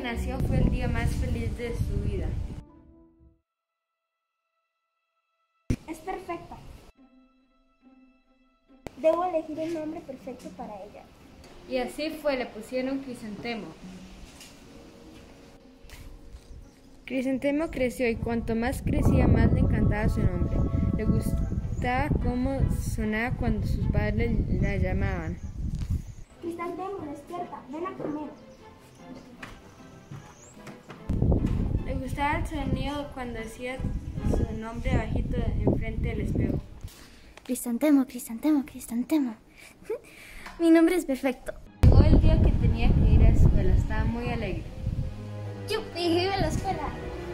nació fue el día más feliz de su vida. Es perfecta. Debo elegir el nombre perfecto para ella. Y así fue, le pusieron Crisantemo. Crisantemo creció y cuanto más crecía, más le encantaba su nombre. Le gustaba cómo sonaba cuando sus padres la llamaban. Crisantemo, despierta, ven a comer. Le gustaba el sonido cuando decía su nombre bajito enfrente del espejo. Crisantemo, Crisantemo, Crisantemo. Mi nombre es perfecto. Llegó el día que tenía que ir a la escuela, estaba muy alegre. ¡Yupi! ¡Iba a la escuela!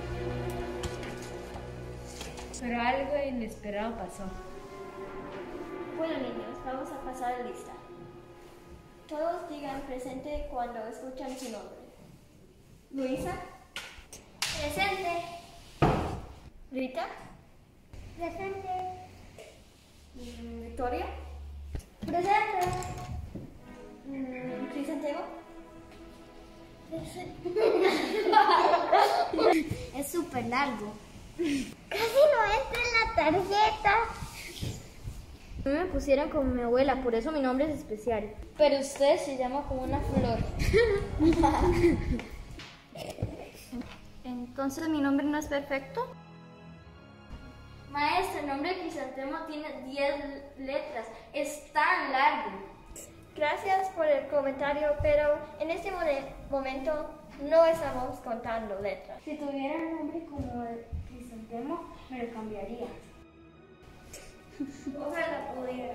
Pero algo inesperado pasó. Bueno, niños, vamos a pasar lista. Todos digan presente cuando escuchan su nombre. Luisa. Presente. Rita. Presente. Victoria. Presente. Crisantemo. Es súper largo. Casi no entra en la tarjeta. Me pusieron como mi abuela, por eso mi nombre es especial. Pero usted se llama como una flor. Entonces, ¿mi nombre no es perfecto? Maestra, el nombre de Crisantemo tiene 10 letras. Es tan largo. Gracias por el comentario, pero en este momento no estamos contando letras. Si tuviera un nombre como el Crisantemo, me lo cambiaría. Ojalá pudiera.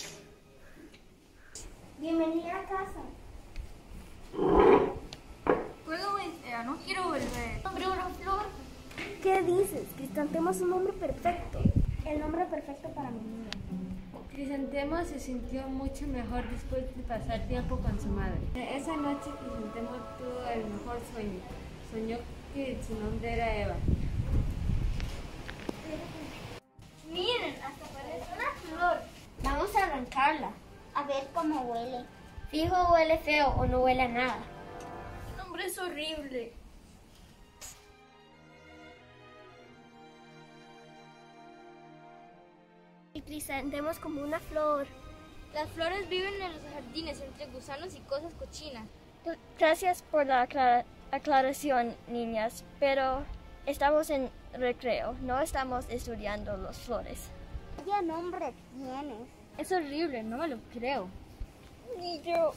Bienvenida a casa. Juego muy fea, no quiero volver. Nombre una flor. ¿Qué dices? Crisantemo es un nombre perfecto. El nombre perfecto para mi niña. Crisantemo se sintió mucho mejor después de pasar tiempo con su madre. Esa noche Crisantemo tuvo el mejor sueño. Soñó que su nombre era Eva. Miren, hasta parece una flor. Vamos a arrancarla. A ver cómo huele. Fijo huele feo o no huele a nada. El nombre es horrible. Y Crisantemo como una flor. Las flores viven en los jardines entre gusanos y cosas cochinas. Gracias por la aclaración, niñas, pero estamos en recreo, no estamos estudiando las flores. ¿Qué nombre tienes? Es horrible, no me lo creo. Ni yo.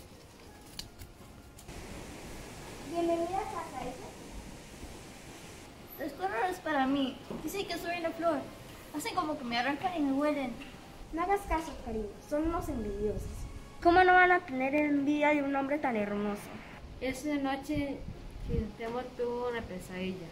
Bienvenida a casa, ¿eh? Las flores es para mí. Dicen que soy una flor. Hacen como que me arrancan y me huelen. No hagas caso, cariño. Son unos envidiosos. ¿Cómo no van a tener envidia de un hombre tan hermoso? Esa noche Crisantemo tuvo una pesadilla.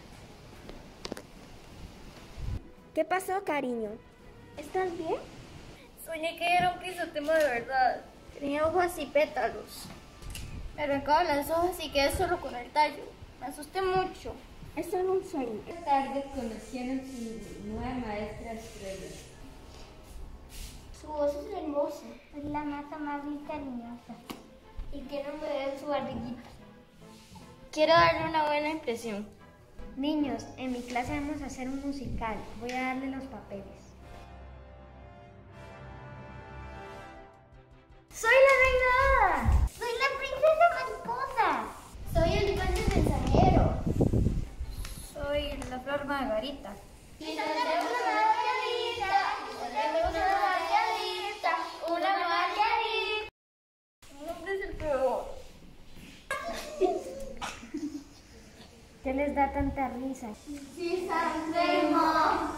¿Qué pasó, cariño? ¿Estás bien? Soñé que era un crisantemo de verdad. Tenía hojas y pétalos. Me arrancaban las hojas y quedé solo con el tallo. Me asusté mucho. Es solo un sueño. Esta tarde conocieron su nueva maestra Estrella. Su voz es hermosa. Es la más amable y cariñosa. Y que no me den su barriguita. Quiero darle una buena impresión. Niños, en mi clase vamos a hacer un musical. Voy a darle los papeles. ¡Soy la reina Hada! ¡Soy la princesa mariposa! ¡Soy el duende mensajero! Soy la flor margarita. ¡Crisantemo una margarita! ¡Crisantemo una margarita! ¡Una margarita! Mi nombre es el peor. ¿Qué les da tanta risa? ¡Crisantemo!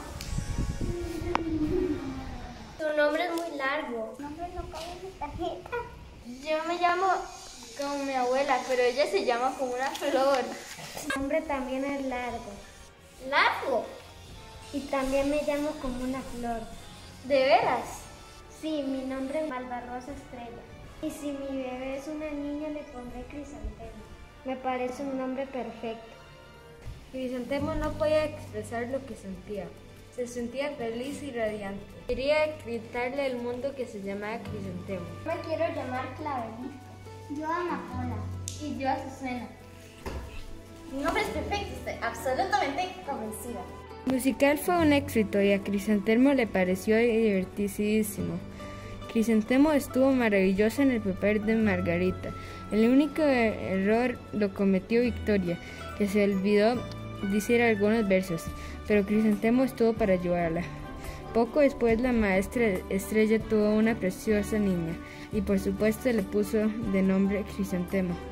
Tu nombre es muy largo. ¿Tu nombre no cabe en mi tarjeta? Yo me llamo como mi abuela, pero ella se llama como una flor. Tu nombre también es largo. ¿Largo? Y también me llamo como una flor. ¿De veras? Sí, mi nombre es Malvarrosa Estrella. Y si mi bebé es una niña, le pondré Crisantemo. Me parece un nombre perfecto. Crisantemo no podía expresar lo que sentía. Se sentía feliz y radiante. Quería gritarle al mundo que se llamaba Crisantemo. Me quiero llamar Clavelito. Yo Amapola. Y yo Azucena. Mi nombre es perfecto, estoy absolutamente convencida. El musical fue un éxito y a Crisantemo le pareció divertidísimo. Crisantemo estuvo maravillosa en el papel de Margarita. El único error lo cometió Victoria, que se olvidó decir algunos versos, pero Crisantemo estuvo para ayudarla. Poco después la maestra Estrella tuvo una preciosa niña y por supuesto le puso de nombre Crisantemo.